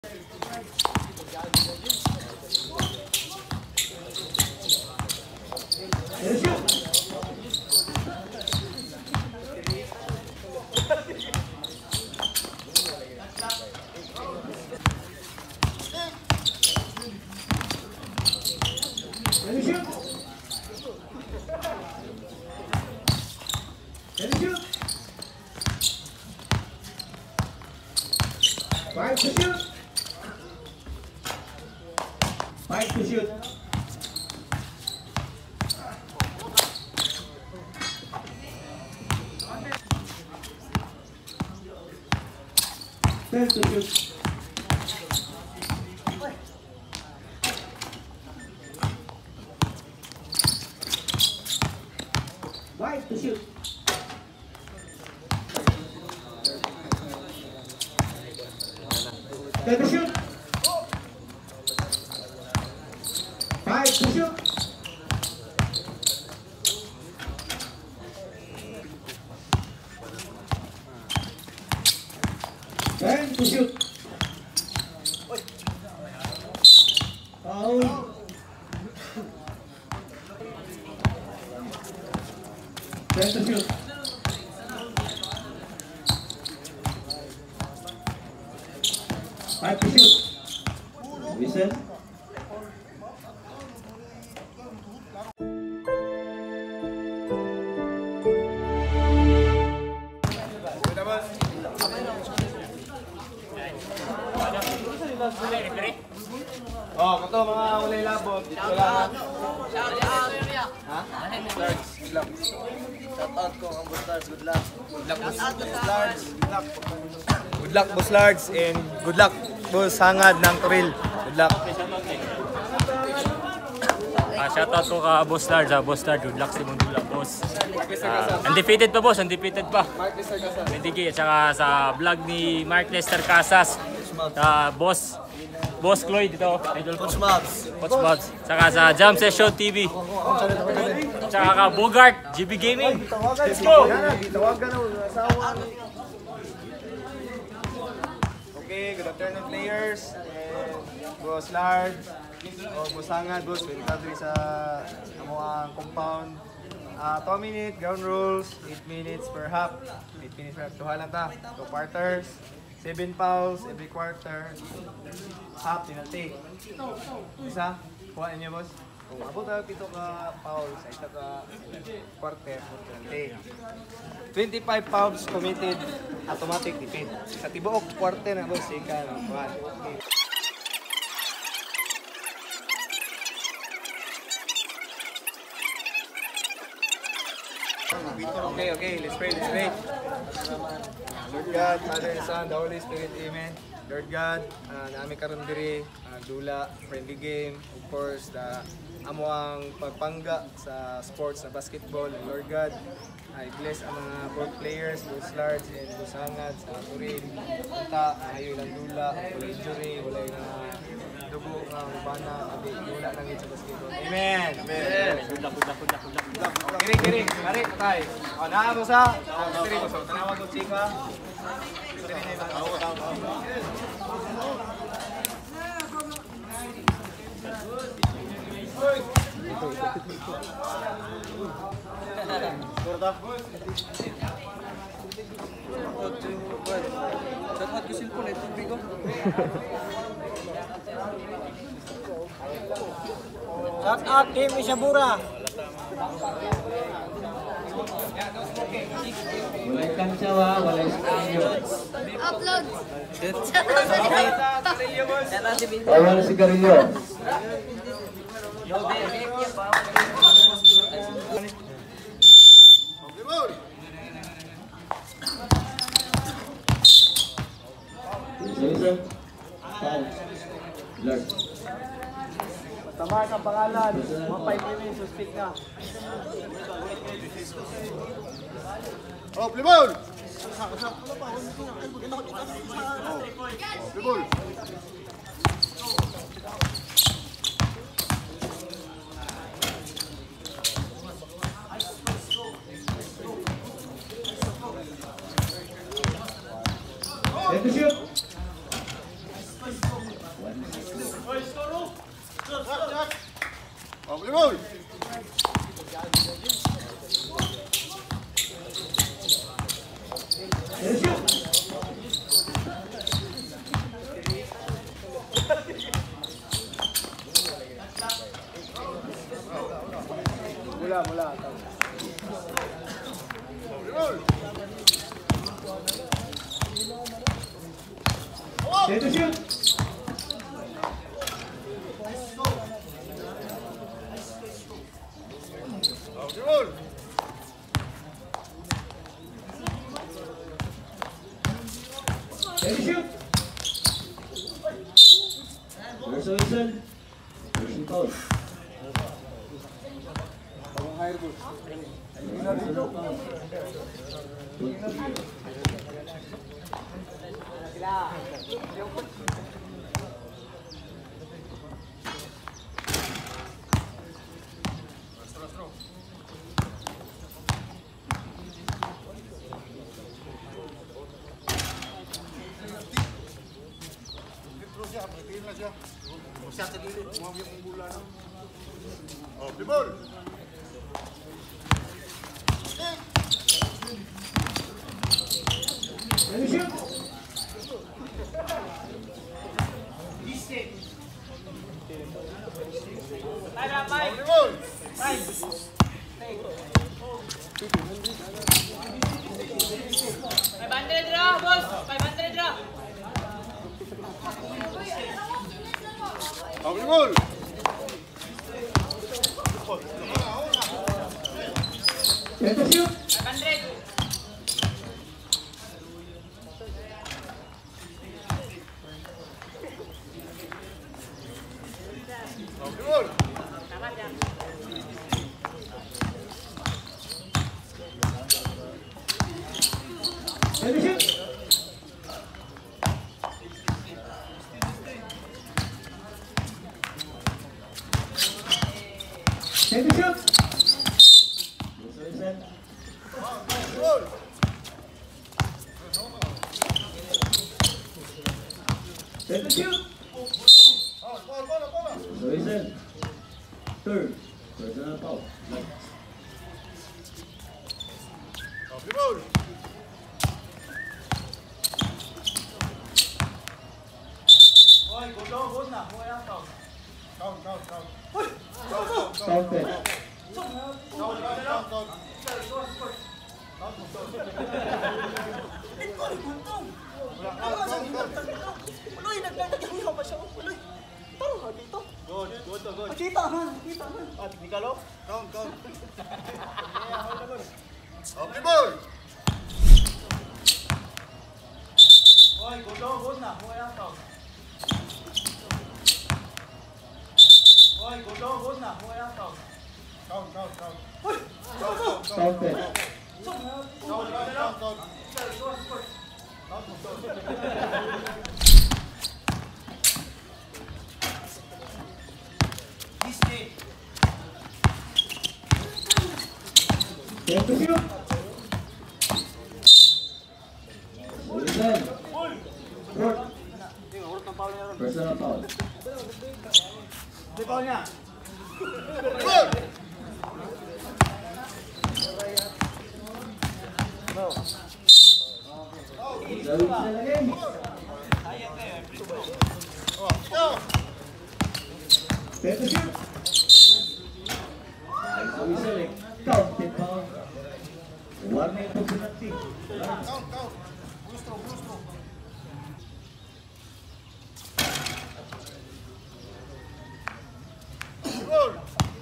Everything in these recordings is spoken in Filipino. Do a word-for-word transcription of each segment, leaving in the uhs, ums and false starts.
Five to shoot. Five to shoot. Ten to shoot. Five to shoot. Ten to shoot. Five to shoot. Ten to shoot. Foul. Ten to shoot. Five to shoot. Whistle. Oh, kato mga ulay labot. Dito lang. Shout out. Ha? Stars. Good luck. Shout out ko ang Bustars. Good luck. Good luck, boss. Large. Good luck. Good luck, boss Large. And good luck, boss Hangad ng Toril. Good luck. Uh, shoutout ko ka Boss Large, ah, Boss Large, good luck sa mong dula, boss. Uh, undefeated pa, boss, undefeated pa. Mark Lester Casas. Medigi, at saka sa vlog ni Mark Lester Casas, uh, boss, boss Cloyd dito, idol ko. Coach Mabs. Coach Bobs. Saka sa Jam Session T V. Saka ka Bogart, G B Gaming. Let's go! Tawagan na, asawa. Okay, good afternoon players. And boss Large. O boss Hangad, boss. Welcome diri sa amuang compound. Uh, two minutes, ground rules. eight minutes per half. eight minutes per half. Tuha lang ta. two quarters. seven fouls every quarter. Half, penalty. Isa, kuha niyo, boss. Kung abot tayo pito ka fouls, ay ka quarter, penalty. twenty-five fouls committed, automatic defeat. Sa tibuok quarter na, boss, ika ng kuha. Okay. Okay, okay, let's pray, let's pray. Lord God, Father and Son, the Holy Spirit, Amen. Lord God, uh, naami karon diri, uh, dula, friendly game, of course, the amo ang pagpangga sa sports na basketball. And Lord God, I bless ang mga both players, both Large and both Hangad sa Turin. Punta, ayaw ilang dula, wala injury, wala na dugo ng bana, hindi dula lang yun sa basketball. Amen! Amen! Good luck, good luck, good luck, good luck, good luck. Kiri, kiri, mari, patay. O, naa mo sa? Kiri mo sa, tanawag ko chika. Kiri na yung tao, tao, tao. Kurta. Shout out ko cellphone. Ito bigo. Shout out Team Isabura. Walay kansawa, walay sigarilyo. Upload. Bawal sigarilyo. Isa-isa. Foul. Lord. Tama sa pangalan, mga five minutes, so speak na. Oh, play ball! Oh, play ball! Let to shoot. play ball. Mula, mula. Play ball. Set to shoot. Play ball. Set to shoot. First whistle. First and foul. Bagong hire boss. Personal foul. Terus siya, bertiin na siya. Siya sa gilid, umawag yung bola na. Oh, play ball. Set to shoot. Play ball. five hundred draw, boss! five hundred draw! Oh, play ball. Set to shoot. five hundred! Oh, play ball. Set to shoot. Set to shoot. First whistle. Play ball. Set to shoot. Oh, ball, ball, ball. First whistle. Third. Personal foul. Oh, play ball. Oy, go down, go na. Go lang tao. Count, count, count. Counted. Count, count, count, count. Uloy, naglalagyan niyo pa siya. Uloy, parang ha dito. Good, good, good. Makita ha, makita ha. Ah, technical oh. Count, count. Oh, play ball. Oy, go down, go na. Go lang tao. Oy, go down, go na. Go lang tao. Count, count, count. Counted. Count, count, count, count. Set to shoot. Whistle. Fourth. Personal foul. Di ba niya? Play ball. Sa whistle again. Oh, go. Set to shoot. Sa whistle eh. Counted foul. Warning po penalty. Count, count. Gusto, gusto. Play ball.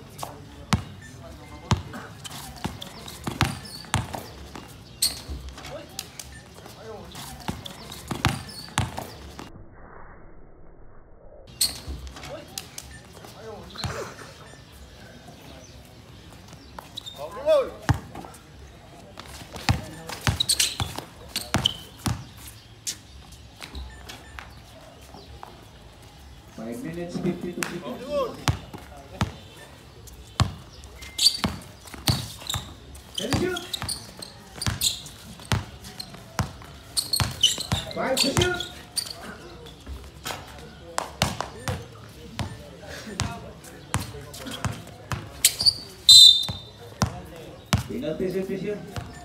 Oh, play ball. Five minutes, fifty-two Oh, seconds. play ball. Set to shoot. Five to shoot. Penalty substitution.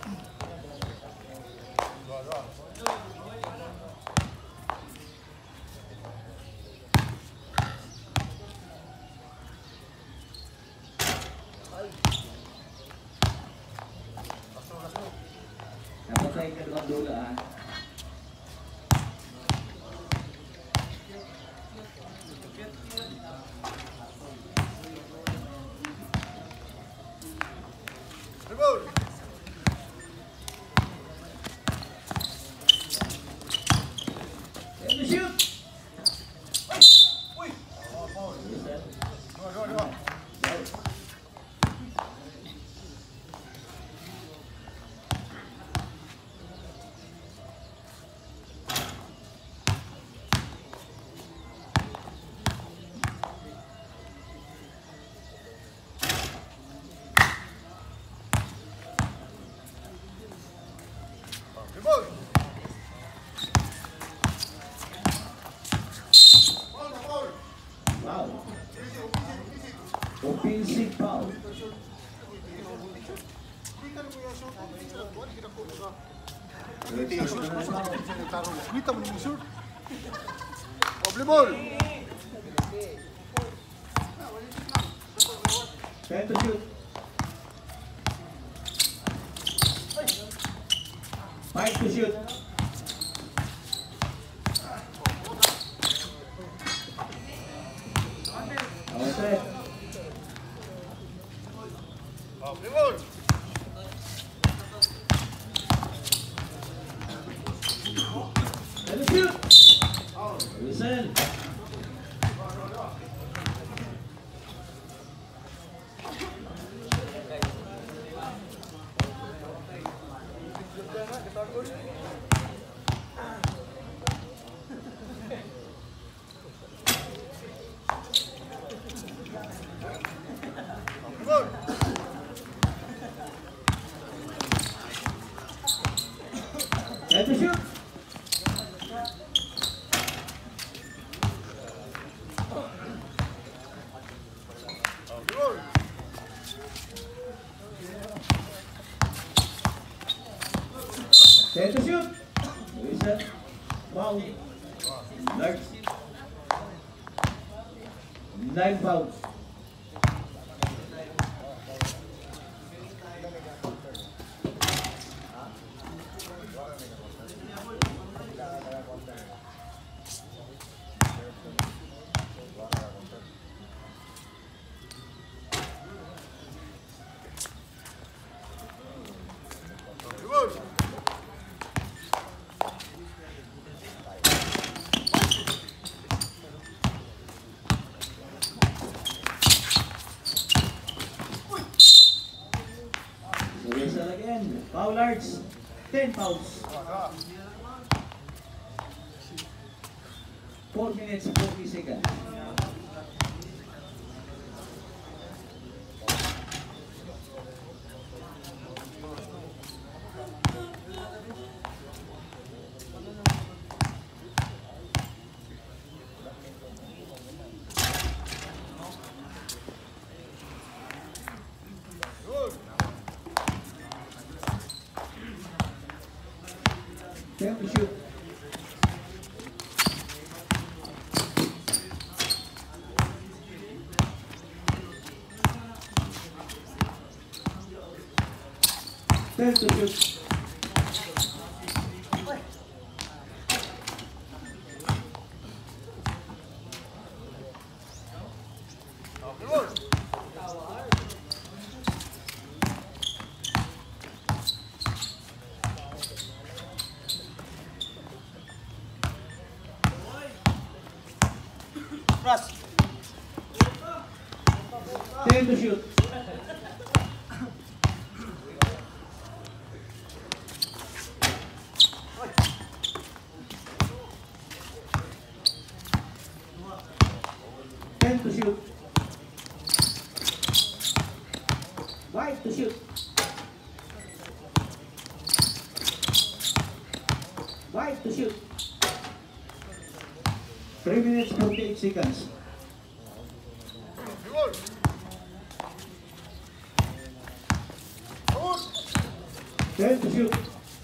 Napatay ka doon dula ah. Rebol! And the shoot! Uy! Dua, dua, dua. Rebol! Ball, ball. Wow. Offensive foul. Kita yung shoot. Kita mo yung shoot. Oble ball. Time to shoot. Five to shoot. Outside. Oble ball. And the shoot. Whistle. Ball. Time to shoot. Oble ball. Time to shoot. Whistle. Foul. Large. Nine fouls. Oble ball. Whistle again. Foul large. Ten fouls. Four minutes forty seconds. Time to shoot. Time to shoot. Oble ball. Rush. Time to shoot. Time to shoot. White to shoot. White to shoot. Three minutes forty-eight seconds. Oble ball. Out. Ten to shoot.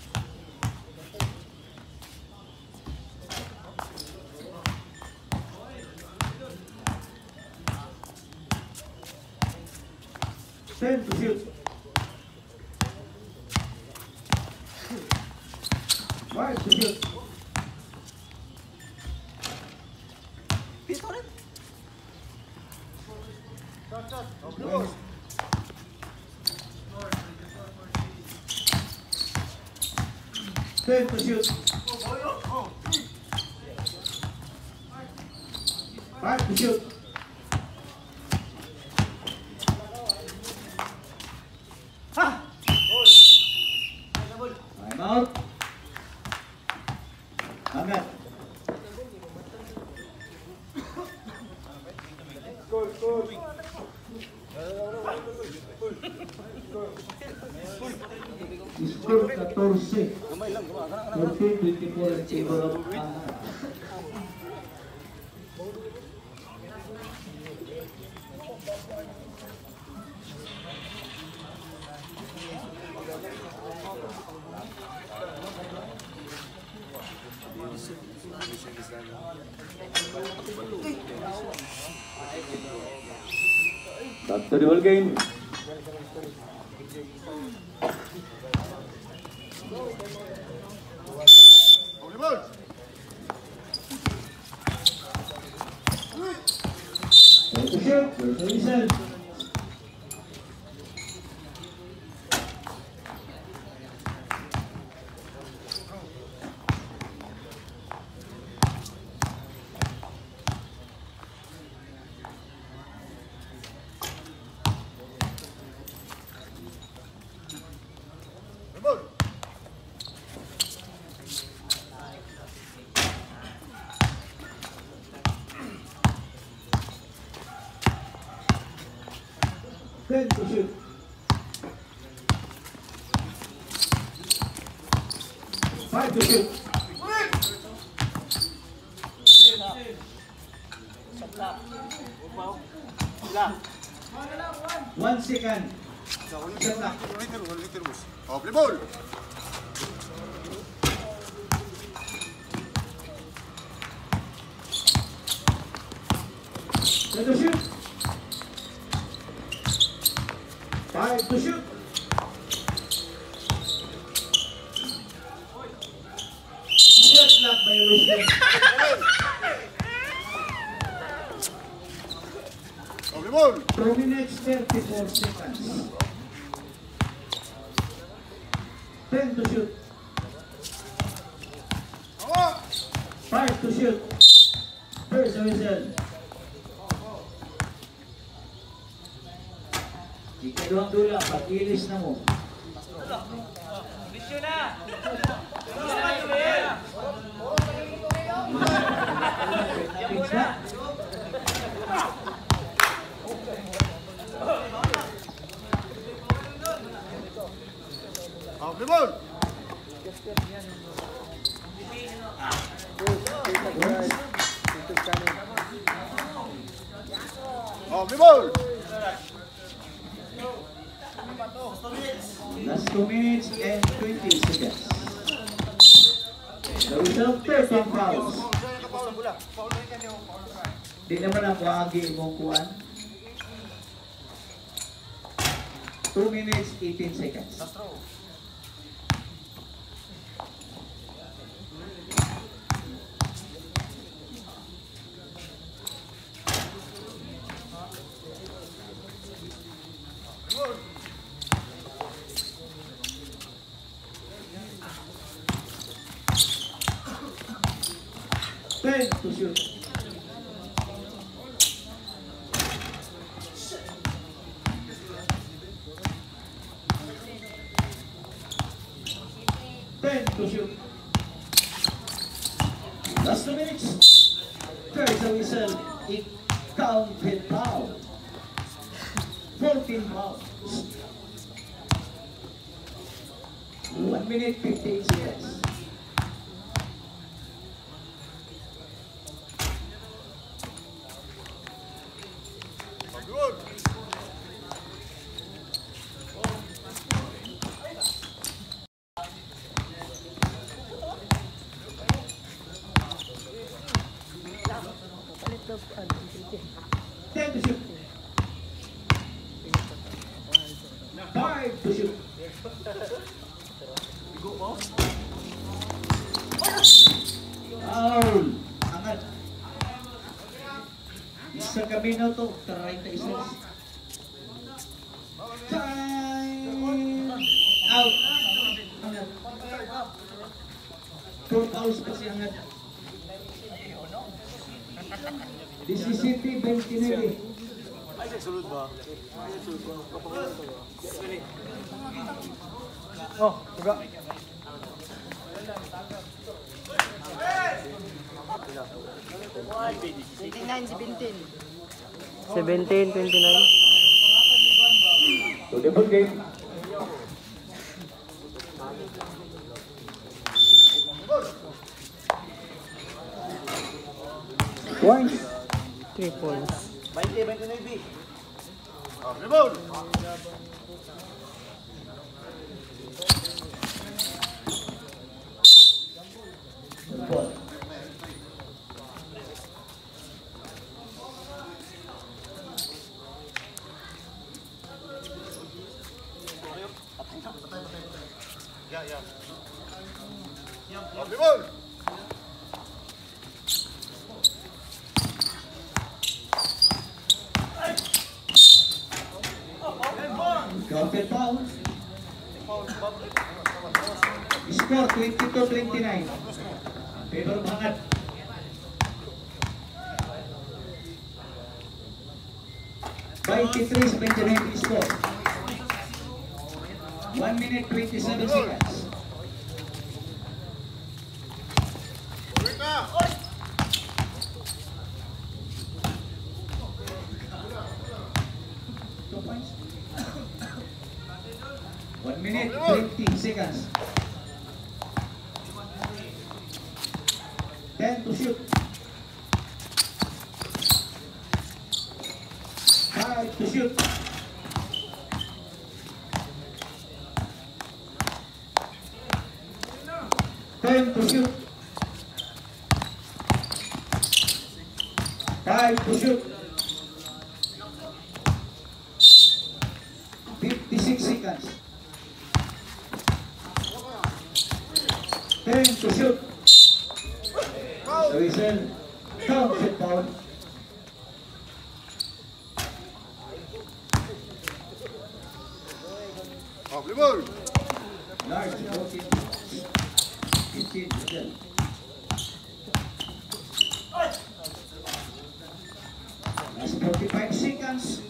Ten to shoot. Five to shoot. Pito rin. Yes. Ten to shoot. Five to shoot. Time out. Angat. Score fourteen. fourteen twenty-four in favor of Angat. Back to the whole game. Volleyball. Ten to shoot. First reason. Volleyball. Ten to shoot. Five to shoot. One second. Shot clock. Oh, play ball. Ten to shoot. Five to shoot. Shot clock violation. Oh, play ball. Two minutes thirty-four seconds. Ten to shoot. Five to shoot. First whistle. Ikaduhang dula, pag-ilis na mo. Bisyo na! Napins na. Oh, play ball. Oh, play ball. Last two minutes and twenty seconds. The result, thirteen fouls. Di naman ang wagi mong kuhan. two minutes, eighteen seconds. Ten to shoot. Ten to shoot. Last two minutes. There's a whistle. It counted foul. fourteen fouls. One minute, fifteen seconds. Good. ten to shoot. five to shoot. Foul. Angat. Isa kami na to. Tarayin na isa. Time. Out. Angat. Two fouls pa si Angat. Mississippi twenty-nine. Oh, juga. twenty-nine, seventeen. seventeen, twenty-nine. To the ball game. Points. three points. twenty, twenty-nine, B. Oh, rebound. Ball. Ya, ya. Oh, rebound. Counted foul. Score twenty-two twenty-nine. Favor banget. twenty-three twenty-nine score. one minute twenty-seven seconds. Wait na. Two points. one minute twenty seconds. ten to shoot. five to shoot. ten to shoot. five to shoot. fifty-six seconds. ten to shoot. So whistle. Count it down. Oh, rebound. Large fourteen. fifteen to twelve. Last forty-five seconds.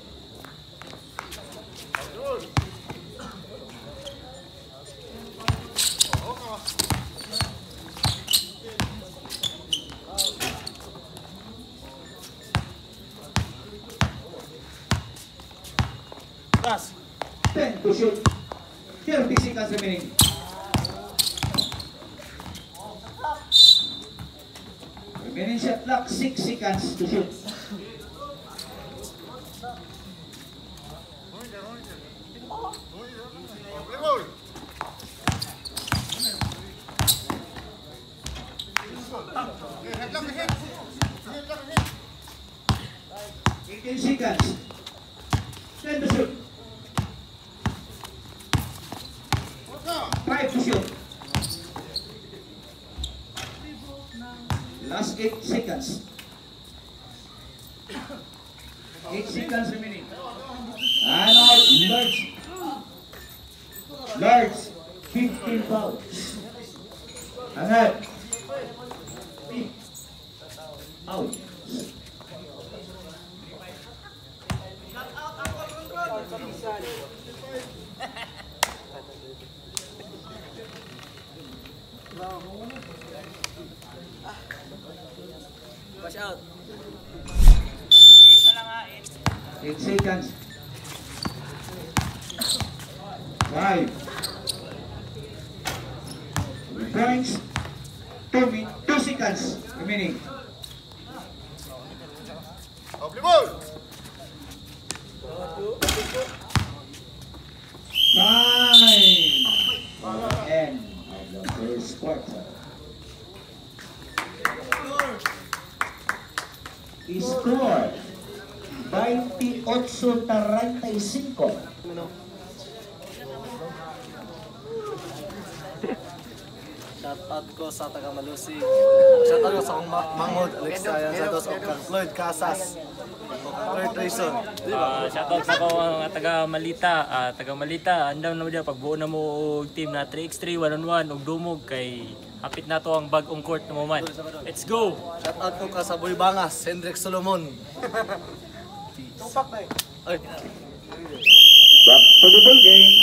Pass. ten to shoot. thirty seconds remaining. Remaining shot clock, six seconds to shoot. Oh, rebound. Okay, head lang, head. Head lang, head. eighteen seconds. ten to shoot. five to shoot. Last eight seconds. eight seconds remaining. And out, large. Large, fifteen fouls. Angat. Out. Watch out. eight seconds. five. Points. two, min two seconds remaining. Oh, rebound. Time. End of the first quarter. Score veintiocho treinta y cinco. Shout out ko sa taga Malusi. Shout out ko sa akong ma- mangod, Alex Sayan, sa dos of Floyd Casas. Third Trayson. Uh, shoutout sa ko mga taga Malita. Ah, taga Malita, andam na mo dyan pagbuo na mo og team na three x three one on one og dumog kay hapit na to ang bag-ong court na mo man. Let's go. Shout out ko ka sa Boy Bangas, Hendrik Solomon. Tupak na eh. Ay. Back to the ball game.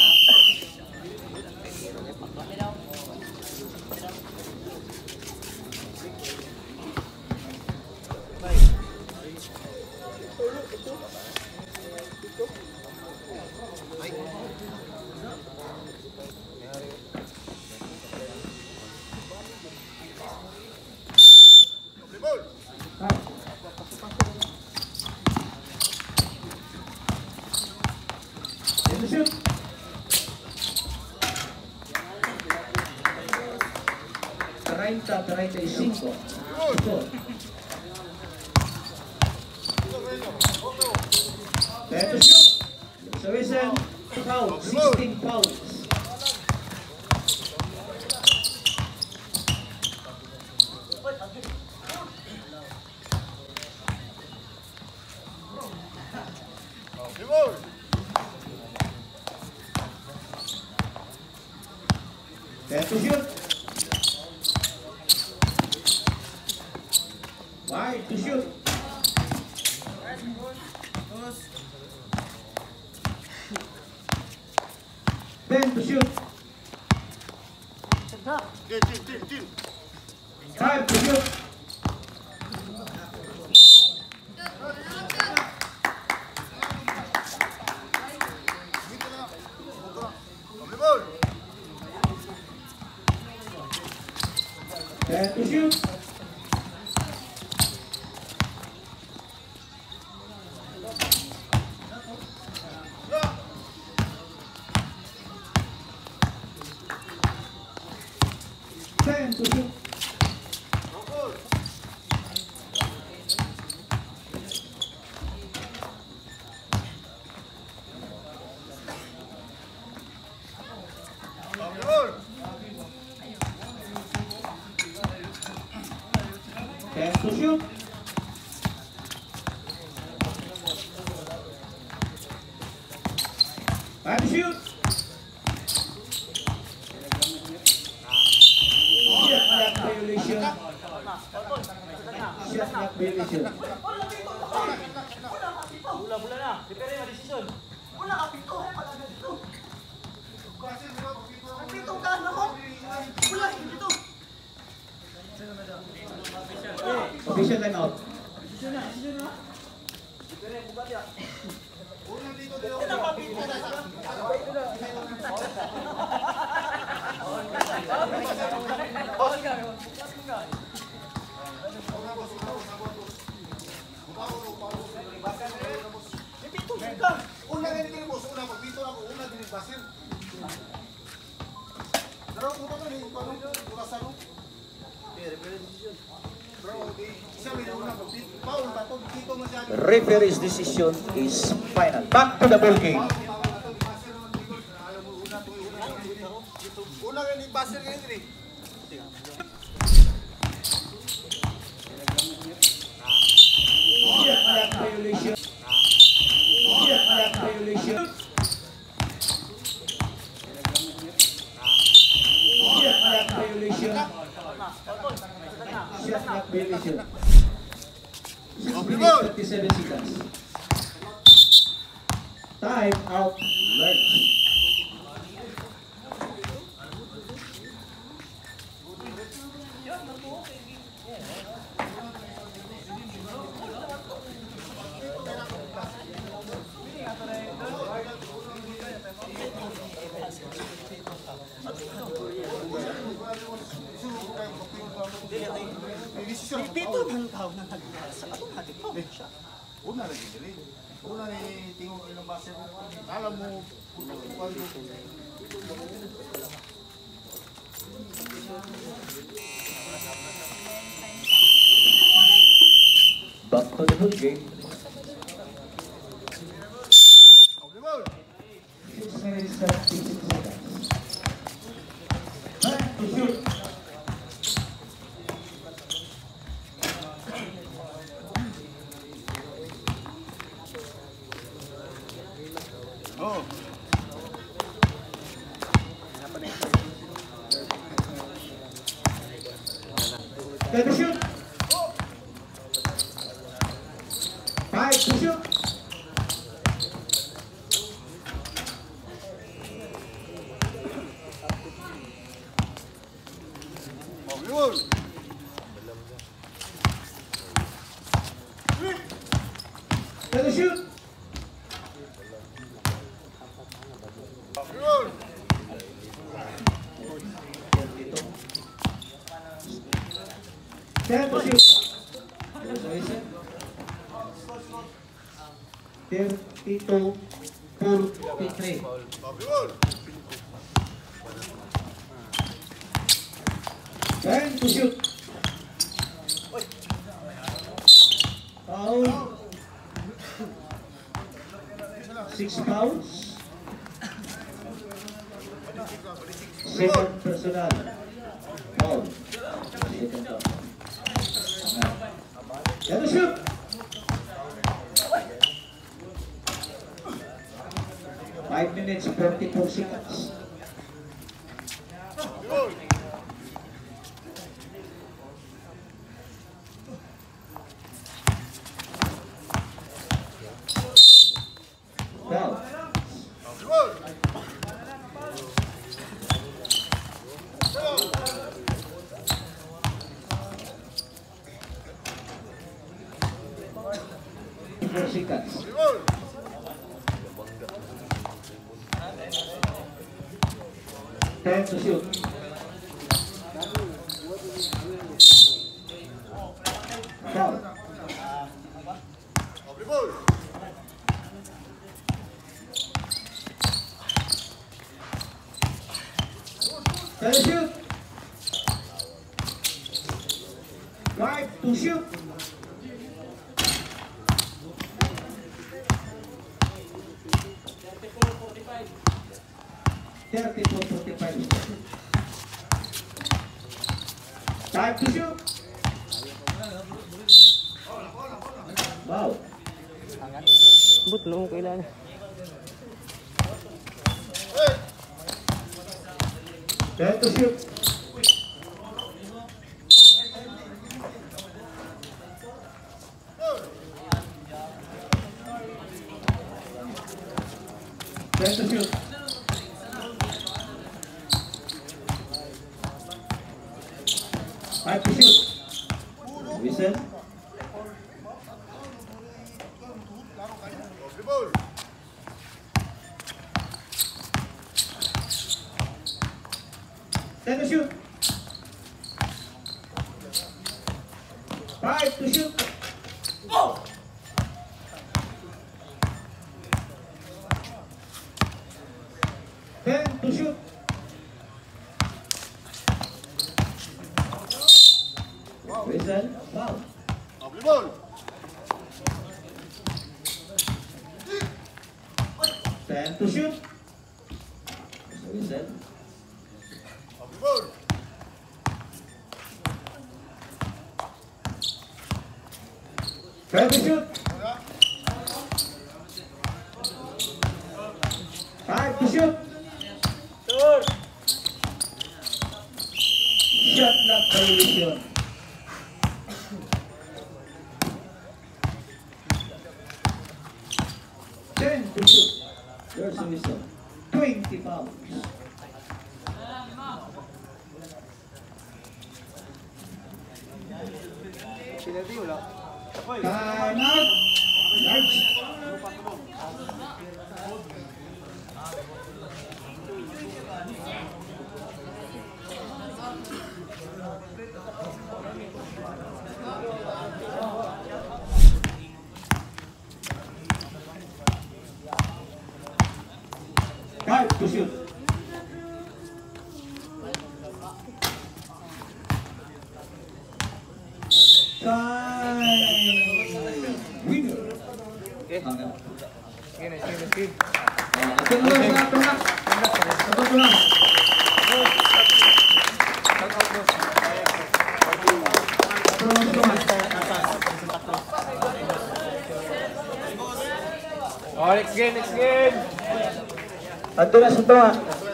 Shoot. treinta treinta y cinco. Let to shoot. So it's a foul, sixteen fouls. Let to shoot. Wide to shoot. Ben to shoot. Five to shoot. Ten to shoot. Ten to shoot. Ten to shoot. Five to shoot. Shot clock violation. Shot clock violation. Bula-bula na. Prepare yung decision. Wala ka pito. Wala ka pito. Ang pito ka na ko. Wala ka pito. Official time out. Wala ka pito. Una ganito mo, una magdito ako, una din basin. Pero una ka rin, paano una sa no? Bro, isa rin una magdito. Paul, bato, dito mo siya. The referee's decision is final. Back to the ball game. Una ganito basin ngayon rin. Shot clock violation. Shot clock violation. Shot clock violation. Shot clock violation. six minutes thirty-seven seconds. Time out. Lurch. Pito man tao na nagdala sa atong hati ko. Una lagi dili. Una ni tingog ilang basin. Alam mo, kuando Back to the full game. Okay, ball. six minutes thirty-six seconds. Time to shoot. Oh. Time to shoot. Five to shoot. Okay, ball. Time to shoot. Okay, ball. Time to shoot. thirty-two forty-three. Okay, ball. Time to shoot. Foul. Six fouls. Second personal. Foul. Second foul. Time to shoot. Five minutes forty-four seconds. Okay, ball. Foul. Okay, ball. Four seconds. Okay, ball. Time to shoot. Foul. Okay, ball. Time to shoot. Five to shoot. thirty-four forty-five. Time to shoot. Wow. But no, kailan. Time to shoot. Time to shoot. Time to shoot. Whistle. Okay, ball. Time to shoot. Five to shoot. Oh! Ten to shoot. Whistle. Foul. Okay, ball. Ten to shoot. Whistle. Okay, ball. Ten to shoot. Five to shoot. Shot clock violation. Ten to shoot. There's a whistle. Twenty fouls. Penalty wala. Time out. Large. Five to shoot. Time. Tangan. Sige, sige, sige. Ah, ating ulo sa tungak. Sa tungak. Oh, next game, next game. Ato na sa tungak.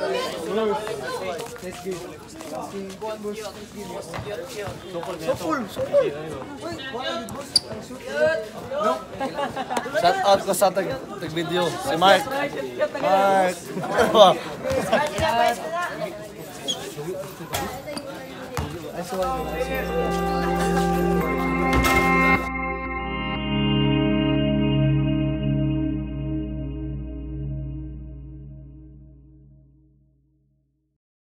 Shout out ko sa tag tag video si Mark. Mark. I saw